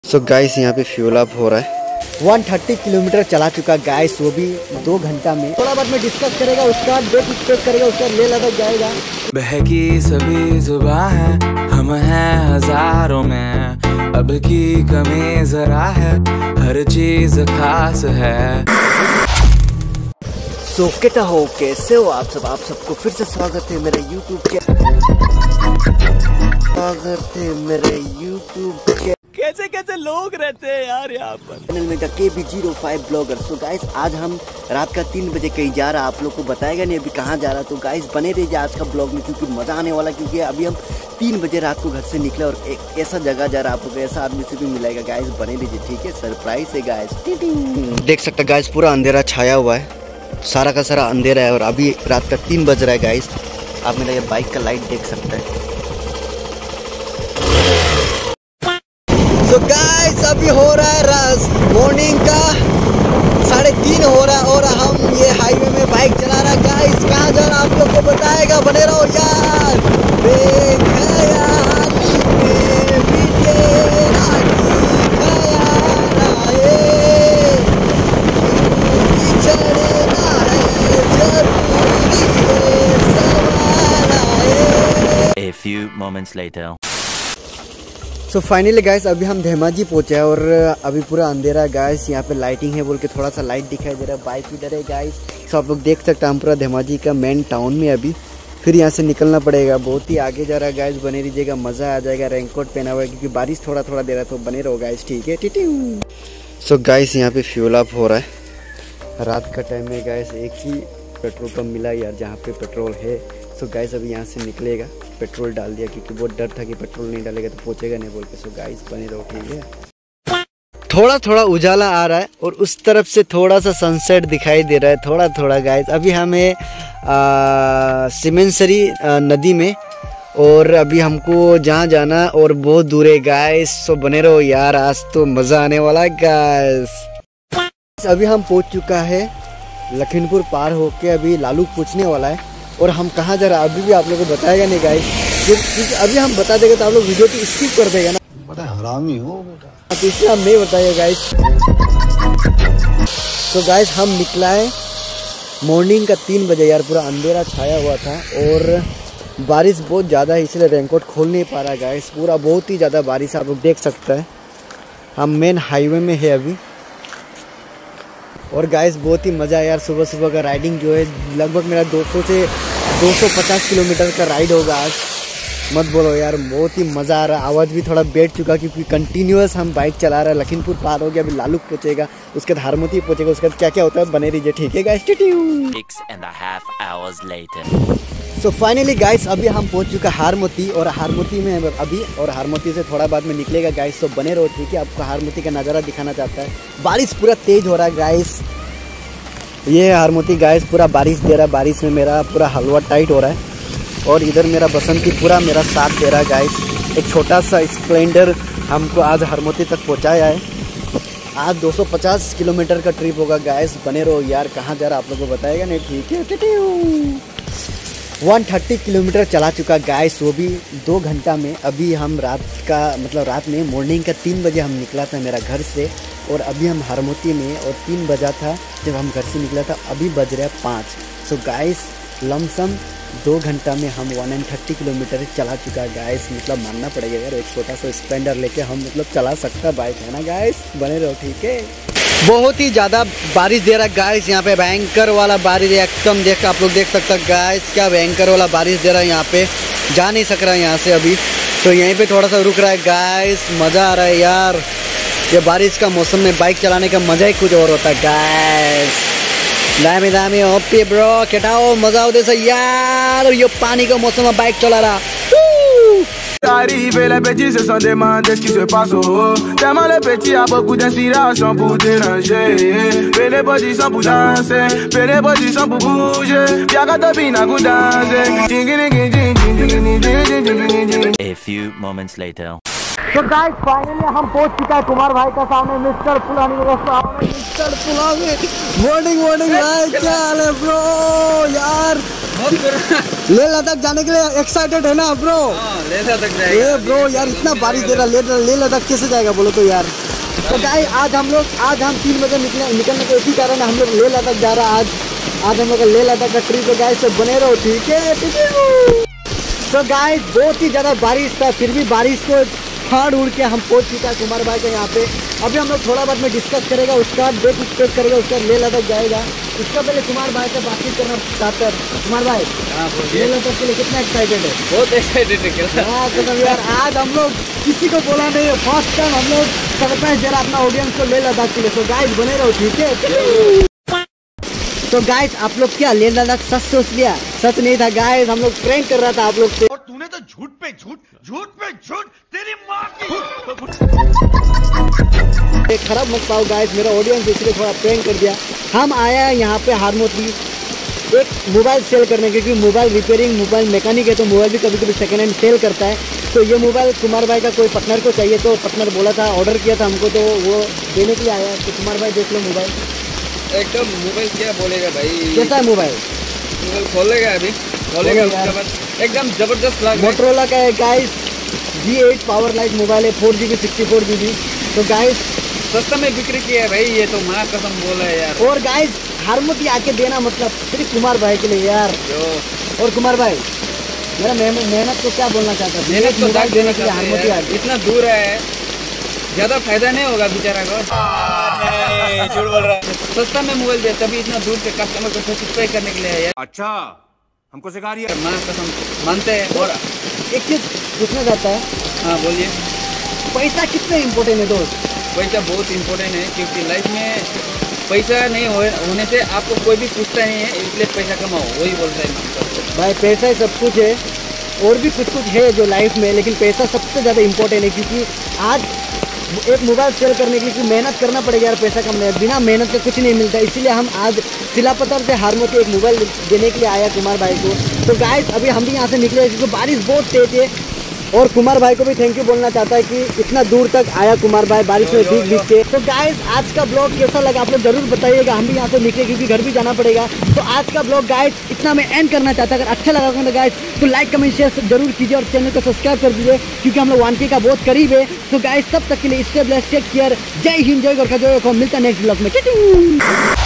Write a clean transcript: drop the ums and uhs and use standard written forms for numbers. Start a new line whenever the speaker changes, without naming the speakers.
So guys यहाँ पे fuel up हो रहा है।
130 किलोमीटर चला चुका गाइस, वो भी 2 घंटा में। थोड़ा बाद में डिस्कस करेगा, उसका डेट एक्सपेक्ट करेगा, उसका ले लदक जाएगा।
बहकी सभी जुबां है, हम हैं हजारों में, अब की कमी जरा है, हर चीज खास है।
सो क्या हो, कैसे हो आप सबको फिर से स्वागत है मेरे YouTube के
कैसे कैसे लोग रहते हैं यार यहाँ पर
चैनल में KB05 ब्लॉगर। सो गाइस आज हम रात का 3 बजे कहीं जा रहा है, आप लोग को बताएगा नहीं अभी कहाँ जा रहा। तो गाइस बने रहिए आज का ब्लॉग में, क्योंकि मज़ा आने वाला। क्योंकि अभी हम 3 बजे रात को घर से निकले और एक ऐसा जगह जा रहा है, आपको ऐसा आदमी से भी मिलेगा। गाइस बने रहिए, ठीक है, सरप्राइज है गाइस। देख सकते गाइस पूरा अंधेरा छाया हुआ है, सारा का सारा अंधेरा है और अभी रात का 3 बज रहा है। गाइस आप मेरा ये बाइक का लाइट देख सकते हैं। तो गाइस अभी हो रहा है रात मॉर्निंग का 3:30 हो रहा है और हम ये हाईवे में बाइक चला रहा है। गाइस कहाँ जा रहा आप लोग को बताएगा, बने रहो यार।
A few moments later.
So finally guys अभी हम धेमाजी पहुंचे हैं और अभी पूरा अंधेरा है गाइस। यहाँ पे लाइटिंग है बोल के थोड़ा सा लाइट दिखाई दे रहा है। बाइक इधर है गाइस। सो आप लोग देख सकते हैं हम पूरा धेमाजी का मेन टाउन में अभी फिर यहाँ से निकलना पड़ेगा। बहुत ही आगे जा रहा है गाइस, बने रहिएगा, मज़ा आ जाएगा। रेनकोट पहना हुआ है क्योंकि बारिश थोड़ा थोड़ा दे रहा है, तो बने रहो गाइस, ठीक है।
सो गाइस यहाँ पे फ्यूल अप हो रहा है। रात का टाइम में गाइस एक ही पेट्रोल पंप मिला यार जहाँ पे पेट्रोल है। सो गाइस अभी यहाँ से निकलेगा, पेट्रोल डाल दिया क्योंकि बहुत डर था कि पेट्रोल नहीं डालेगा तो पहुँचेगा नहीं बोल के। सो गाइस बने रहो, ठीक है। थोड़ा थोड़ा उजाला आ रहा है और उस तरफ से थोड़ा सा सनसेट दिखाई दे रहा है थोड़ा थोड़ा गाइस। अभी हमें सिमेंसरी नदी में और अभी हमको जहाँ जाना और बहुत दूर है गाइस। सो बने रहो यार, आज तो मज़ा आने वाला है गाइस। अभी हम पहुँच चुका है लखीमपुर पार होके, अभी लालू पूछने वाला है और हम कहाँ जा रहा है अभी भी आप लोगों को बताएगा नहीं गाइस, क्योंकि अभी हम बता देंगे तो आप लोग वीडियो को स्किप कर देगा ना।
बड़ा हरामी हो बेटा, तो इसलिए हम नहीं बताइए गाइस। तो गाइस हम निकला है मॉर्निंग का 3 बजे यार, पूरा अंधेरा छाया हुआ था और बारिश बहुत ज़्यादा है, इसलिए रेनकोट खोल नहीं पा रहा गाइस। पूरा बहुत ही ज़्यादा बारिश आप लोग देख सकते हैं। हम मेन हाईवे में है अभी और गाइस बहुत ही मज़ा है यार। सुबह सुबह का राइडिंग जो है लगभग मेरा 200 से 250 किलोमीटर का राइड होगा आज। मत बोलो यार, बहुत ही मज़ा आ रहा है। आवाज़ भी थोड़ा बैठ चुका क्योंकि कंटिन्यूअस हम बाइक चला रहे हैं। लखीमपुर पार हो गया, अभी लालू पहुँचेगा, उसके बाद हारमती पहुँचेगा, उसके बाद क्या क्या होता है बने रहिए, ठीक है guys.
6.5 hours later.
So finally guys अभी हम पहुंच चुका हारमती और हारमती में अभी और हारमती से थोड़ा बाद में निकलेगा गाइस। तो बने रहो, ठीक है। आपको हारमती का नज़ारा दिखाना चाहता है। बारिश पूरा तेज़ हो रहा है गाइस, ये हारमती गाइस पूरा बारिश दे रहा है। बारिश में मेरा पूरा हलवा टाइट हो रहा है और इधर मेरा बसंती पूरा मेरा साथ दे रहा है गाइस। एक छोटा सा स्प्लेंडर हमको आज हारमती तक पहुँचाया है। आज 250 किलोमीटर का ट्रिप होगा गाइस। बने रहो यार, कहाँ जा रहा आप लोगों को बताएगा नहीं, ठीक है। 130 किलोमीटर चला चुका गाइस, वो भी 2 घंटा में। अभी हम रात में मॉर्निंग का 3 बजे हम निकला था मेरा घर से और अभी हम हारमती में और 3 बजा था जब हम घर से निकला था, अभी बज रहा है 5। सो गाइस लमसम 2 घंटा में हम 130 किलोमीटर चला चुका गाइस। मतलब मानना पड़ेगा यार, एक छोटा सा स्प्लेंडर लेके हम मतलब चला सकता बाइक, है ना गाइस। बने रहो, ठीक है। बहुत ही ज़्यादा बारिश दे रहा है गाइस, यहाँ पे भयंकर वाला बारिश एकदम देख आप लोग देख सकते हैं गाइस, क्या भयंकर वाला बारिश दे रहा है। यहाँ पे जा नहीं सक रहा है यहाँ से अभी, तो यहीं पे थोड़ा सा रुक रहा है गाइस। मज़ा आ रहा है यार, ये बारिश का मौसम में बाइक चलाने का मज़ा ही कुछ और होता है गाइस। दामी दामी ओपी ब्रो, केटाओ मज़ा होते से यार, ये पानी का मौसम में बाइक चला रहा।
Arrive, les petits se sont demandés ce qui se passe au haut. Tellement les petits a beaucoup d'inspiration pour déranger. Fais les positions pour danser, fais les positions pour bouger. Y'a qu'à te bina pour danser.
A few moments later.
तो guys finally हम पहुंच चुका है कुमार भाई का सामने, mister पुलानी मेरे सामने। मिस्टर पुलानी मॉर्निंग भाई, क्या हाल है ब्रो यार। लेह लद्दाख जाने के लिए एक्साइटेड है ना ब्रो?
लेह लद्दाख जाएगा।
ए ब्रो यार इतना बारिश दे रहा, लेह लद्दाख कैसे जाएगा बोलो तो यार। तो गाइस आज हम 3 बजे निकलने के इसी कारण हम लोग लेह लद्दाख जा रहा है। आज हम लोग का लेह लद्दाख का ट्रिप है गाइस, तो बने रहो ठीक है। तो गाइस बहुत ही ज़्यादा बारिश था, फिर भी बारिश को फाड़ उड़ के हम पहुंच चुका है कुमार भाई के यहाँ पे। अभी हम लोग थोड़ा बाद में डिस्कस करेगा, उसका डेट स्पेक्ट करेगा, उसका लेह लद्दाख जाएगा। उसका पहले कुमार भाई से बातचीत करना चाहते हैं। कुमार भाई लेह लद्दाख के लिए कितना एक्साइटेड है?
बहुत एक्साइटेड है।
हाँ तो यार आज हम लोग किसी को बोला नहीं है, फर्स्ट टाइम हम लोग सरप्राइज दे रहा अपना ऑडियंस को लेह लद्दाख के लिए। तो गाइस बने रहो ठीक है। तो गाइस आप लोग क्या लेह लद्दाख सच सोच लिया? सच नहीं था गाइस, हम लोग प्रैंक कर रहा था आप लोग से।
और तूने तो झूठ पे झूठ तेरी माँ की।
खराब मत पाओ गाइस, मेरा ऑडियंस इसलिए थोड़ा प्रैंक कर दिया। हम आया है यहाँ पे हारमोती एक मोबाइल सेल करने, क्योंकि मोबाइल रिपेयरिंग मोबाइल मैकेनिक है, तो मोबाइल भी कभी कभी सेकेंड हैंड सेल करता है। तो ये मोबाइल कुमार भाई का कोई पार्टनर को चाहिए, तो पार्टनर बोला था, ऑर्डर किया था हमको, तो वो देने के लिए आया। तो कुमार भाई देख लो मोबाइल,
एकदम मोबाइल क्या बोलेगा भाई,
कैसा है मोबाइल?
मोबाइल खोलेगा अभी, खोलेगा उसके बाद एकदम जबरदस्त लग रहा है।
मोटरोला का है guys, G8 power light mobile है, 4GB 64GB। तो गाइस
सस्ता में बिक्री किया है भाई, ये तो माँ कसम बोला है यार।
और गाइस हारमोती आके देना मतलब सिर्फ कुमार भाई के लिए यार। और कुमार भाई मेरा मेहनत को क्या बोलना चाहता है?
मेहनत को
मोबाइल देने के लिए हारमोती आ गई।
इतना दूर है, ज्यादा फायदा नहीं होगा बेचारा को। झूठ बोल रहा है, सस्ता में मोबाइल दे, तभी इतना दूर से कस्टमर को सेटिस्फाई करने के लिए है।
अच्छा हमको सिखा रही है।
माँ कसम मानते हैं। और
एक चीज पूछना चाहता है,
हाँ बोलिए।
पैसा कितना इम्पोर्टेंट है दोस्त?
पैसा बहुत इम्पोर्टेंट है, क्योंकि लाइफ में पैसा नहीं होने से आपको कोई भी पूछता नहीं है, इसलिए पैसा कमाओ, वही बोलता है
भाई। पैसा ही सब कुछ है, और भी कुछ है जो लाइफ में, लेकिन पैसा सबसे ज़्यादा इम्पोर्टेंट है। क्योंकि आज एक मोबाइल सेल करने के लिए मेहनत करना पड़ेगा यार, पैसा कम नहीं, बिना मेहनत का कुछ नहीं मिलता। इसीलिए हम आज सिलापत्थर से हारमोती एक मोबाइल देने के लिए आया कुमार भाई को। तो गाइस अभी हम भी यहाँ से निकले, क्योंकि बारिश बहुत तेज है। और कुमार भाई को भी थैंक यू बोलना चाहता है कि इतना दूर तक आया कुमार भाई बारिश में भीग के। तो गाइस आज का ब्लॉग कैसा लगा आप लोग जरूर बताइएगा, हम भी यहाँ से निकले क्योंकि घर भी जाना पड़ेगा। तो आज का ब्लॉग गाइस इतना मैं एंड करना चाहता, अगर अच्छा लगा तो गाइस तो लाइक कमेंट शेयर जरूर कीजिए, और चैनल को सब्सक्राइब कर दीजिए, क्योंकि हम लोग 1K का बहुत करीब है। तो गाइस तब तक के लिए स्टे ब्लेस्ड, टेक केयर, जय हिंद, जय गोरखा, जय। मिलता है नेक्स्ट ब्लॉग में।